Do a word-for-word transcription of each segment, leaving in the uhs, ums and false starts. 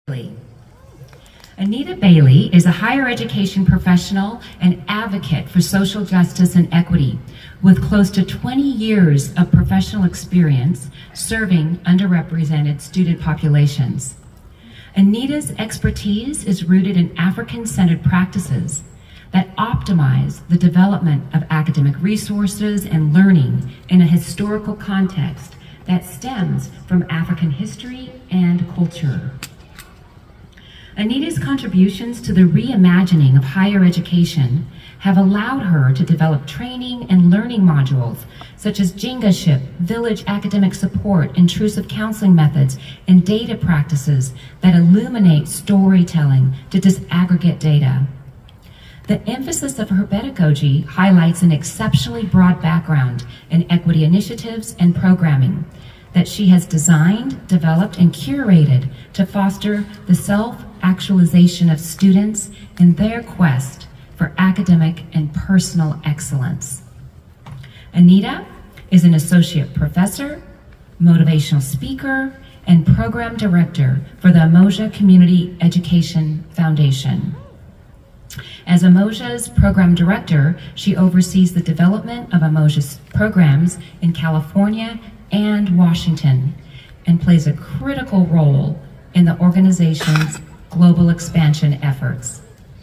Anita Bailey is a higher education professional and advocate for social justice and equity, with close to twenty years of professional experience serving underrepresented student populations. Anita's expertise is rooted in African-centered practices that optimize the development of academic resources and learning in a historical context that stems from African history and culture. Anita's contributions to the reimagining of higher education have allowed her to develop training and learning modules such as Jingaship, village academic support, intrusive counseling methods, and data practices that illuminate storytelling to disaggregate data. The emphasis of her pedagogy highlights an exceptionally broad background in equity initiatives and programming that she has designed, developed, and curated to foster the self-actualization of students in their quest for academic and personal excellence. Anita is an associate professor, motivational speaker, and program director for the Umoja Community Education Foundation. As Umoja's program director, she oversees the development of Umoja's programs in California and Washington, and plays a critical role in the organization's global expansion efforts.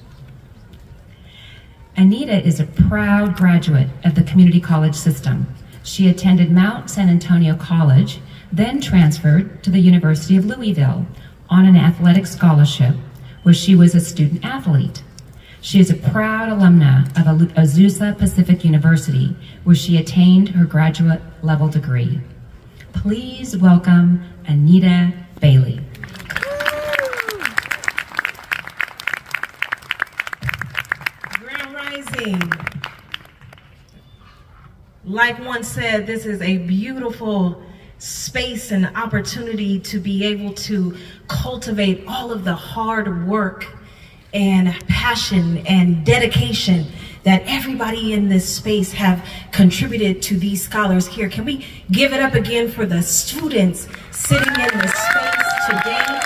Anita is a proud graduate of the community college system. She attended Mount San Antonio College, then transferred to the University of Louisville on an athletic scholarship where she was a student athlete. She is a proud alumna of Azusa Pacific University, where she attained her graduate level degree. Please welcome Anita Bailey. Grand Rising. Like one said, this is a beautiful space and opportunity to be able to cultivate all of the hard work and passion and dedication that everybody in this space have contributed to these scholars here. Can we give it up again for the students sitting in this space today?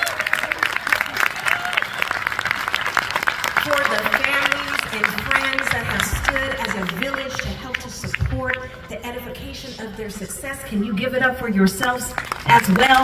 For the families and friends that have stood as a village to help to support the edification of their success. Can you give it up for yourselves as well?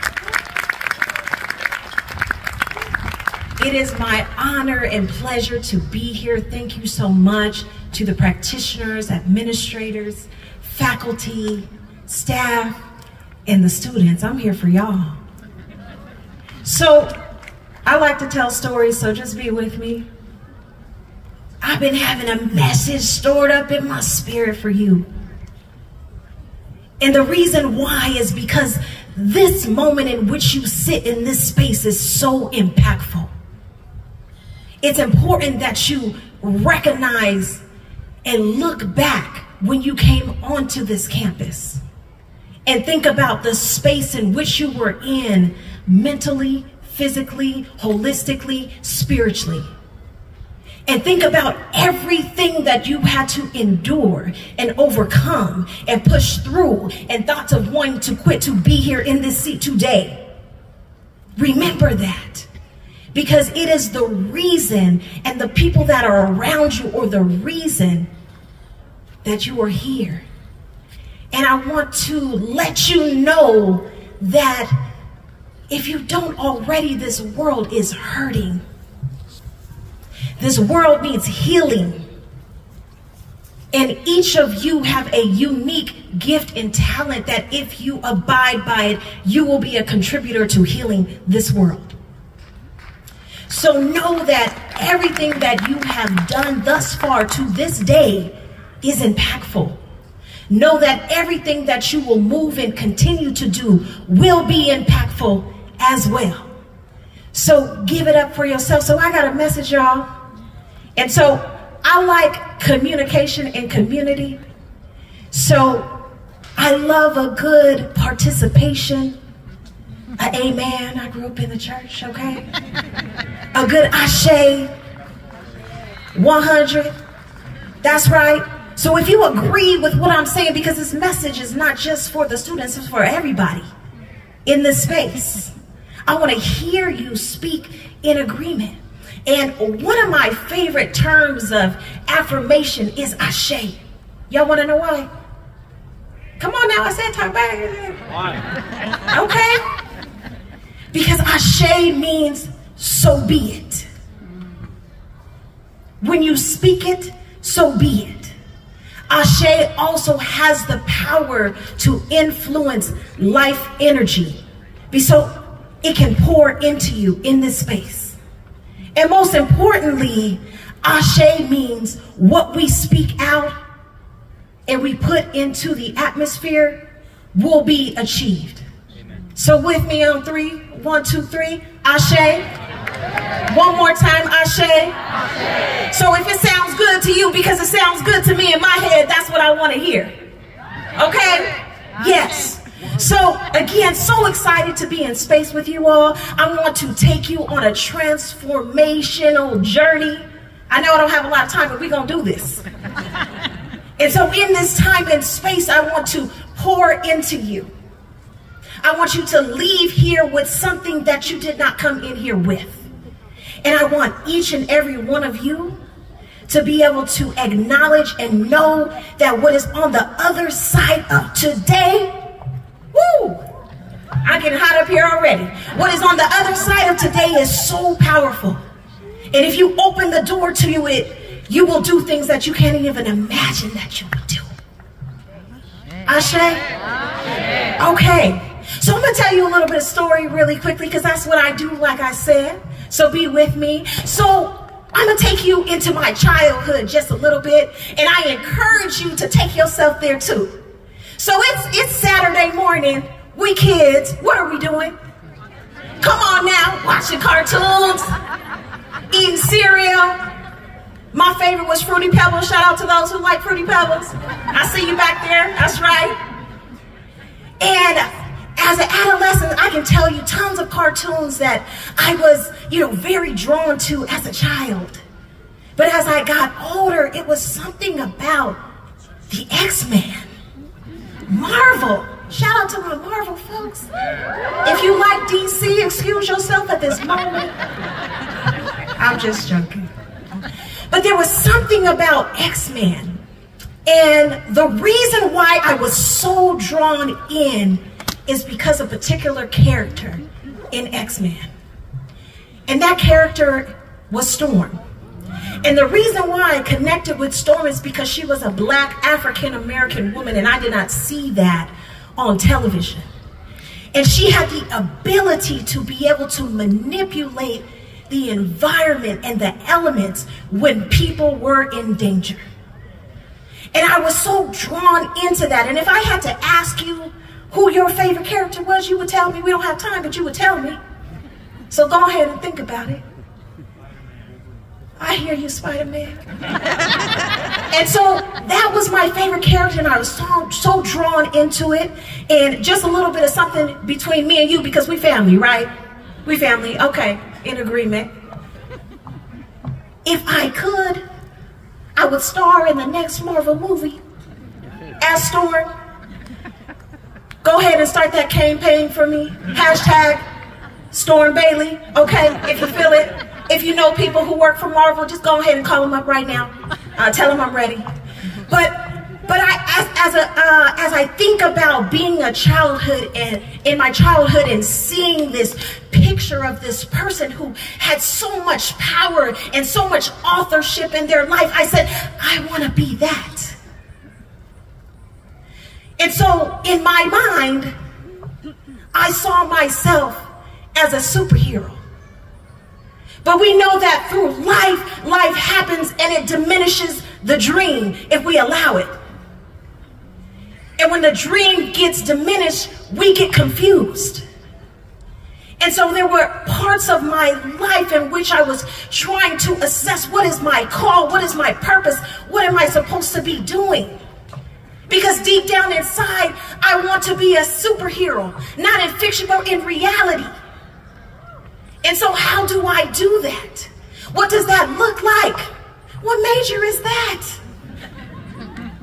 It is my honor and pleasure to be here. Thank you so much to the practitioners, administrators, faculty, staff, and the students. I'm here for y'all. So I like to tell stories, so just be with me. I've been having a message stored up in my spirit for you. And the reason why is because this moment in which you sit in this space is so impactful. It's important that you recognize and look back when you came onto this campus and think about the space in which you were in mentally, physically, holistically, spiritually. And think about everything that you had to endure and overcome and push through, and thoughts of wanting to quit to be here in this seat today. Remember that. Because it is the reason and the people that are around you, or the reason that you are here. And I want to let you know that if you don't already, this world is hurting. This world needs healing. And each of you have a unique gift and talent that if you abide by it, you will be a contributor to healing this world. So know that everything that you have done thus far to this day is impactful. Know that everything that you will move and continue to do will be impactful as well. So give it up for yourself. So I got a message, y'all. And so I like communication and community. So I love a good participation. A amen. I grew up in the church, okay? A good ashe. one hundred. That's right. So if you agree with what I'm saying, because this message is not just for the students, it's for everybody in this space. I want to hear you speak in agreement. And one of my favorite terms of affirmation is ashe. Y'all want to know why? Come on now, I said talk back. Okay. Because ashe means so be it. When you speak it, so be it. Ashe also has the power to influence life energy. So it can pour into you in this space. And most importantly, ashe means what we speak out and we put into the atmosphere will be achieved. Amen. So with me on three, one, two, three, ashe. One more time, ashe. Ashe. So if it sounds good to you, because it sounds good to me in my head, that's what I want to hear. Okay? Yes. So again, so excited to be in space with you all. I want to take you on a transformational journey. I know I don't have a lot of time, but we're going to do this. And so in this time and space, I want to pour into you. I want you to leave here with something that you did not come in here with. And I want each and every one of you to be able to acknowledge and know that what is on the other side of today, woo, I'm getting hot up here already. What is on the other side of today is so powerful. And if you open the door to you, it, you will do things that you can't even imagine that you would do. Ashe? Okay. So I'm going to tell you a little bit of story really quickly because that's what I do, like I said. So be with me. So I'm going to take you into my childhood just a little bit, and I encourage you to take yourself there too. So it's it's Saturday morning. We kids, what are we doing? Come on now, watching cartoons, eating cereal. My favorite was Fruity Pebbles. Shout out to those who like Fruity Pebbles. I see you back there. That's right. And as an adolescent, I can tell you tons of cartoons that I was, you know, very drawn to as a child. But as I got older, it was something about the X-Men. Marvel. Shout out to my Marvel folks. If you like D C, excuse yourself at this moment. I'm just joking. But there was something about X-Men. And the reason why I was so drawn in is because of a particular character in X-Men. And that character was Storm. And the reason why I connected with Storm is because she was a black African-American woman, and I did not see that on television. And she had the ability to be able to manipulate the environment and the elements when people were in danger. And I was so drawn into that. And if I had to ask you who your favorite character was, you would tell me. We don't have time, but you would tell me. So go ahead and think about it. I hear you, Spider-Man. And so that was my favorite character, and I was so, so drawn into it. And just a little bit of something between me and you, because we family, right? We family, okay, in agreement. If I could, I would star in the next Marvel movie as Storm. Go ahead and start that campaign for me. Hashtag Storm Bailey, okay, if you feel it. If you know people who work for Marvel, just go ahead and call them up right now. Uh, tell them I'm ready. But but I as, as a uh, as I think about being a childhood and in my childhood and seeing this picture of this person who had so much power and so much authorship in their life, I said, I want to be that. And so in my mind, I saw myself as a superhero. But we know that through life, life happens and it diminishes the dream if we allow it. And when the dream gets diminished, we get confused. And so there were parts of my life in which I was trying to assess, what is my call? What is my purpose? What am I supposed to be doing? Because deep down inside, I want to be a superhero, not in fiction, but in reality. And so how do I do that? What does that look like? What major is that?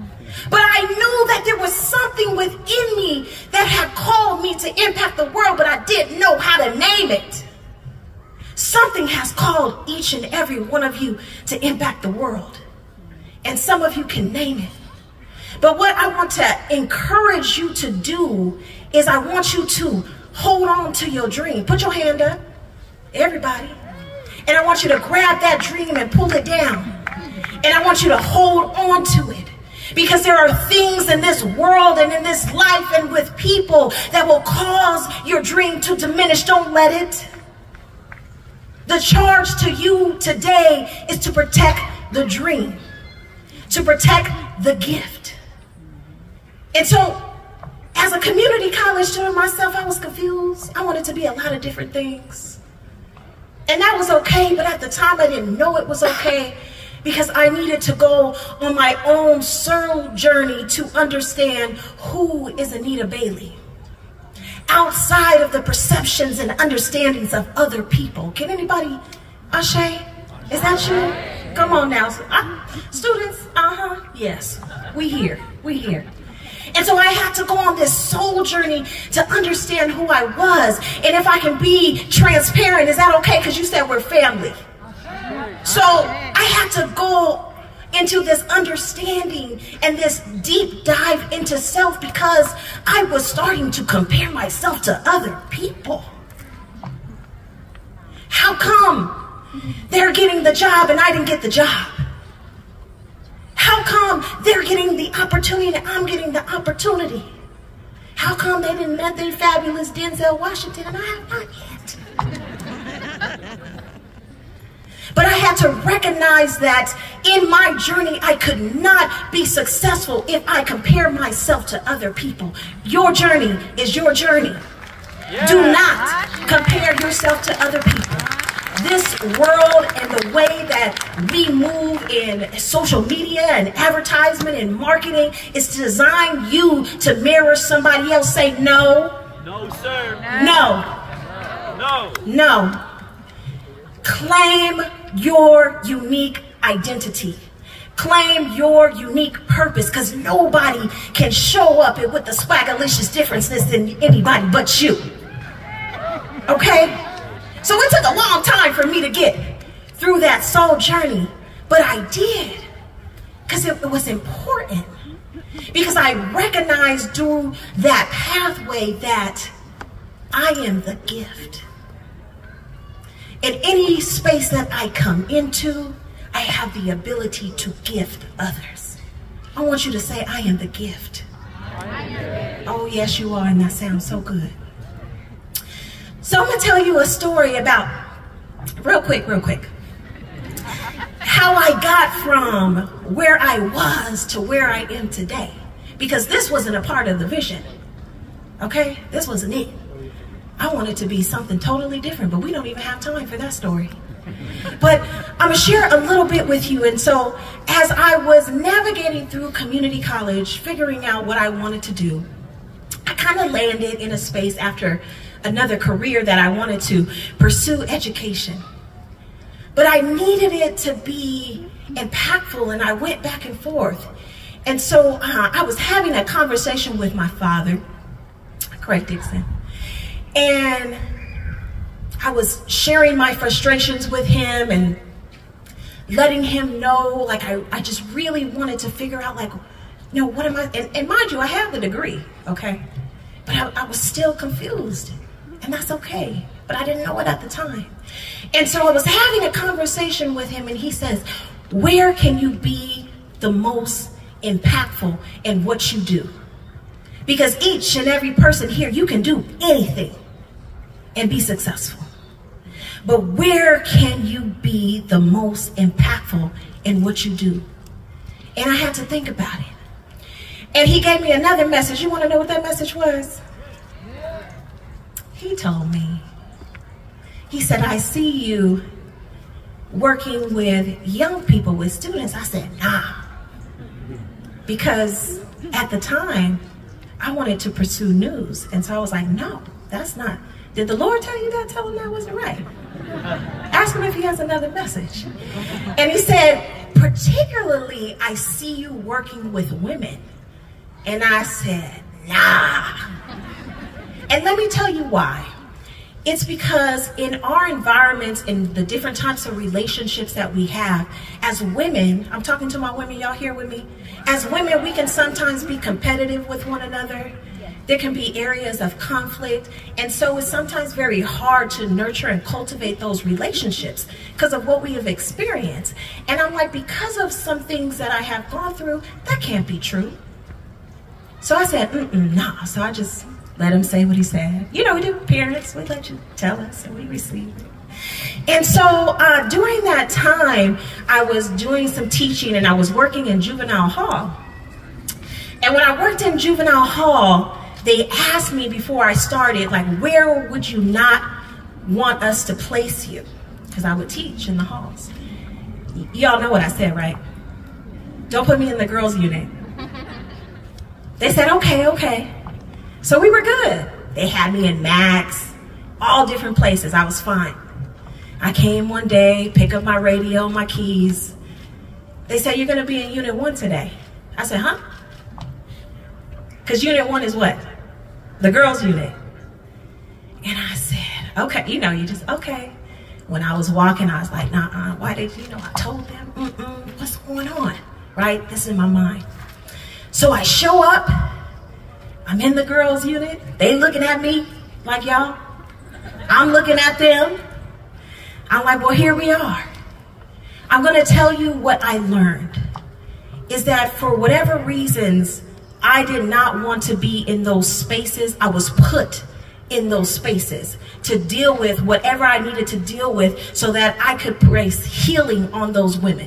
But I knew that there was something within me that had called me to impact the world, but I didn't know how to name it. Something has called each and every one of you to impact the world. And some of you can name it. But what I want to encourage you to do is I want you to hold on to your dream. Put your hand up, everybody. And I want you to grab that dream and pull it down. And I want you to hold on to it. Because there are things in this world and in this life and with people that will cause your dream to diminish. Don't let it. The charge to you today is to protect the dream, to protect the gift. And so, as a community college student myself, I was confused. I wanted to be a lot of different things. And that was okay, but at the time I didn't know it was okay, because I needed to go on my own soul journey to understand who is Anita Bailey, outside of the perceptions and understandings of other people. Can anybody, Ashe, is that you? Come on now. Uh, students, uh-huh, yes, we here, we here. And so I had to go on this soul journey to understand who I was. And if I can be transparent, is that okay? Because you said we're family. So I had to go into this understanding and this deep dive into self, because I was starting to compare myself to other people. How come they're getting the job and I didn't get the job? How come they're getting the opportunity and I'm getting the opportunity? How come they didn't met their fabulous Denzel Washington and I have not yet? But I had to recognize that in my journey, I could not be successful if I compare myself to other people. Your journey is your journey. Yeah. Do not compare yourself to other people. This world and the way that we move in social media and advertisement and marketing is to design you to mirror somebody else. Say no. No, sir. No. No. No. Claim your unique identity. Claim your unique purpose, because nobody can show up with the swagalicious differences than anybody but you. Okay? So it took a long time for me to get through that soul journey, but I did, because it, it was important. Because I recognized through that pathway that I am the gift. In any space that I come into, I have the ability to gift others. I want you to say, I am the gift. Oh, yes, you are, and that sounds so good. So I'm going to tell you a story about, real quick, real quick, how I got from where I was to where I am today. Because this wasn't a part of the vision, okay? This wasn't it. I wanted to be something totally different, but we don't even have time for that story. But I'm going to share a little bit with you. And so as I was navigating through community college, figuring out what I wanted to do, I kind of landed in a space after another career that I wanted to pursue education. But I needed it to be impactful, and I went back and forth. And so uh, I was having a conversation with my father, Craig Dixon. And I was sharing my frustrations with him and letting him know, like, I, I just really wanted to figure out, like, you know, what am I, and, and mind you, I have the degree, okay? But I, I was still confused, and that's okay. But I didn't know it at the time. And so I was having a conversation with him, and he says, where can you be the most impactful in what you do? Because each and every person here, you can do anything and be successful. But where can you be the most impactful in what you do? And I had to think about it. And he gave me another message. You want to know what that message was? He told me. He said, I see you working with young people, with students. I said, nah. Because at the time, I wanted to pursue news. And so I was like, no, that's not. Did the Lord tell you that? Tell him that wasn't right. Ask him if he has another message. And he said, particularly, I see you working with women. And I said, nah. And let me tell you why. It's because in our environments, in the different types of relationships that we have, as women, I'm talking to my women, y'all here with me? As women, we can sometimes be competitive with one another. There can be areas of conflict. And so it's sometimes very hard to nurture and cultivate those relationships because of what we have experienced. And I'm like, because of some things that I have gone through, that can't be true. So I said, mm-mm, nah. So I just let him say what he said. You know, we do, parents, we let you tell us and we receive it. And so uh, during that time, I was doing some teaching and I was working in juvenile hall. And when I worked in juvenile hall, they asked me before I started, like, where would you not want us to place you? Because I would teach in the halls. Y'all know what I said, right? Don't put me in the girls' unit. They said, okay, okay. So we were good. They had me in Max, all different places. I was fine. I came one day, pick up my radio, my keys. They said, you're going to be in unit one today. I said, huh? Because unit one is what? The girls' unit. And I said, okay. You know, you just, okay. When I was walking, I was like, nah, why did you know? I told them, mm-mm, what's going on? Right? This is in my mind. So I show up. I'm in the girls' unit. They looking at me like y'all. I'm looking at them. I'm like, well, here we are. I'm going to tell you what I learned is that for whatever reasons, I did not want to be in those spaces. I was put in those spaces to deal with whatever I needed to deal with so that I could place healing on those women.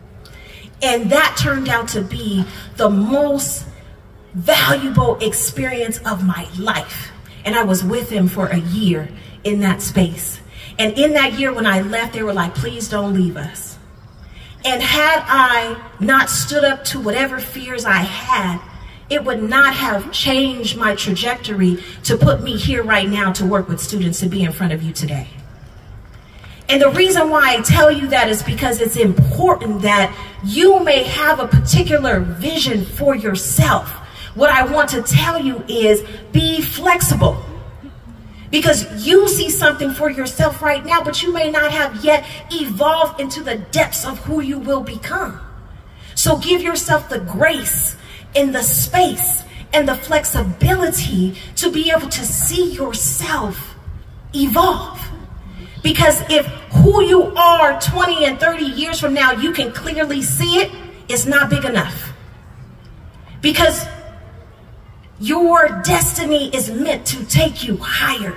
And that turned out to be the most valuable experience of my life. And I was with him for a year in that space. And in that year when I left, they were like, please don't leave us. And had I not stood up to whatever fears I had, it would not have changed my trajectory to put me here right now to work with students, to be in front of you today. And the reason why I tell you that is because it's important that you may have a particular vision for yourself. What I want to tell you is be flexible. Because you see something for yourself right now, but you may not have yet evolved into the depths of who you will become. So give yourself the grace and the space and the flexibility to be able to see yourself evolve. Because if who you are twenty and thirty years from now, you can clearly see it, it's not big enough. Because your destiny is meant to take you higher.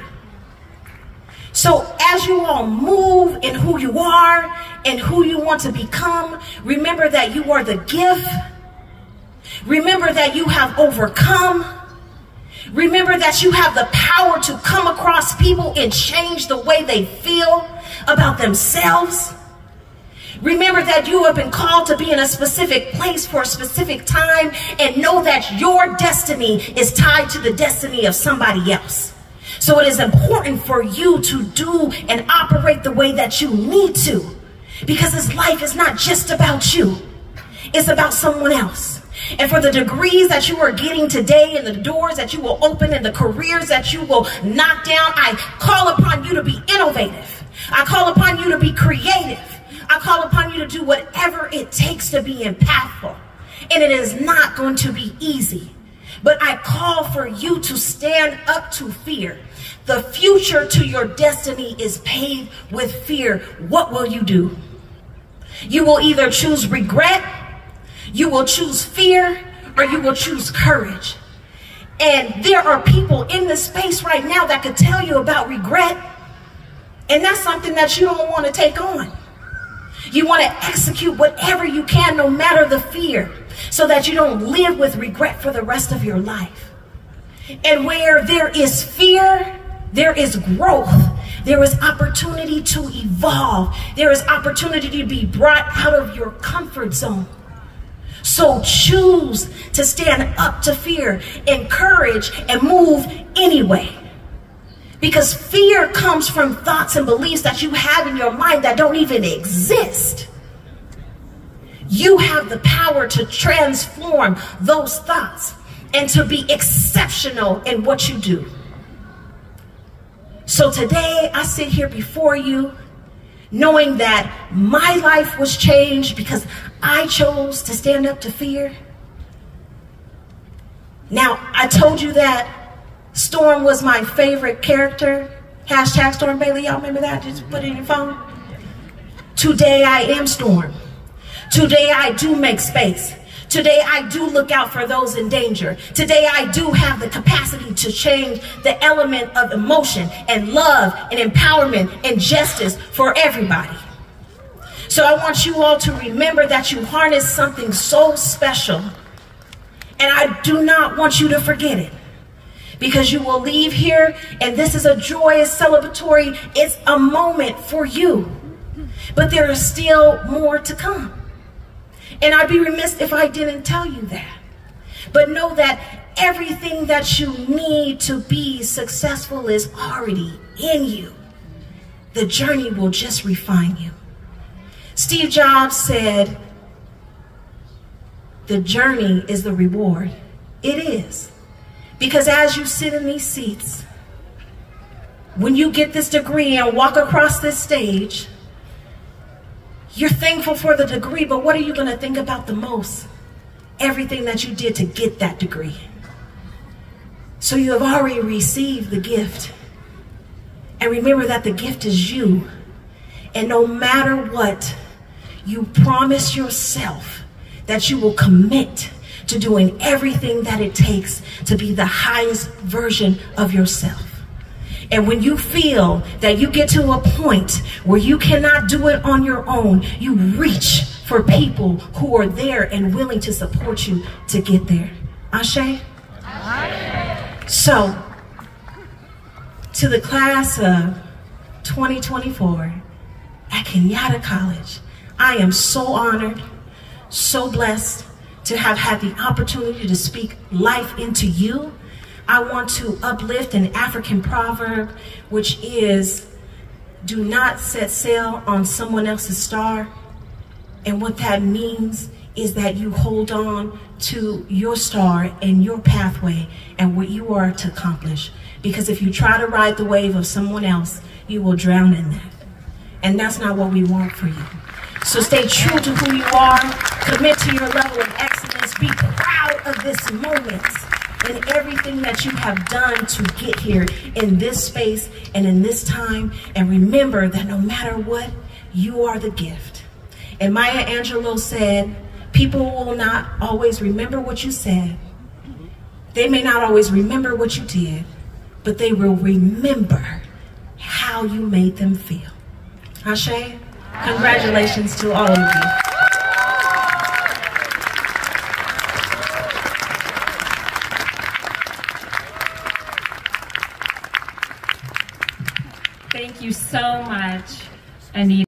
So as you all move in who you are and who you want to become, remember that you are the gift. Remember that you have overcome. Remember that you have the power to come across people and change the way they feel about themselves. Remember that you have been called to be in a specific place for a specific time, and know that your destiny is tied to the destiny of somebody else. So it is important for you to do and operate the way that you need to, because this life is not just about you. It's about someone else. And for the degrees that you are getting today and the doors that you will open and the careers that you will knock down, I call upon you to be innovative. I call upon you to be creative. I call upon you to do whatever it takes to be impactful. And it is not going to be easy. But I call for you to stand up to fear. The future to your destiny is paved with fear. What will you do? You will either choose regret, you will choose fear, or you will choose courage. And there are people in this space right now that could tell you about regret. And that's something that you don't want to take on. You want to execute whatever you can, no matter the fear, so that you don't live with regret for the rest of your life. And where there is fear, there is growth. There is opportunity to evolve. There is opportunity to be brought out of your comfort zone. So choose to stand up to fear, encourage, and move anyway. Because fear comes from thoughts and beliefs that you have in your mind that don't even exist. You have the power to transform those thoughts and to be exceptional in what you do. So today I sit here before you knowing that my life was changed because I chose to stand up to fear. Now, I told you that Storm was my favorite character. Hashtag Storm Bailey, y'all remember that? Just put it in your phone. Today I am Storm. Today I do make space. Today I do look out for those in danger. Today I do have the capacity to change the element of emotion and love and empowerment and justice for everybody. So I want you all to remember that you harness something so special, and I do not want you to forget it, because you will leave here and this is a joyous celebratory, it's a moment for you, but there is still more to come. And I'd be remiss if I didn't tell you that. But know that everything that you need to be successful is already in you. The journey will just refine you. Steve Jobs said, the journey is the reward. It is. Because as you sit in these seats, when you get this degree and walk across this stage, you're thankful for the degree, but what are you going to think about the most? Everything that you did to get that degree. So you have already received the gift. And remember that the gift is you. And no matter what, you promise yourself that you will commit to doing everything that it takes to be the highest version of yourself. And when you feel that you get to a point where you cannot do it on your own, you reach for people who are there and willing to support you to get there. Ashe? Ashe. So, to the class of twenty twenty-four at Kenyatta College, I am so honored, so blessed to have had the opportunity to speak life into you. I want to uplift an African proverb, which is, do not set sail on someone else's star. And what that means is that you hold on to your star and your pathway and what you are to accomplish. Because if you try to ride the wave of someone else, you will drown in that. And that's not what we want for you. So stay true to who you are, commit to your level of excellence, be proud of this moment and everything that you have done to get here in this space and in this time. And remember that no matter what, you are the gift. And Maya Angelou said, people will not always remember what you said. They may not always remember what you did, but they will remember how you made them feel. Ashe, congratulations to all of you. Thank you so much, Anita.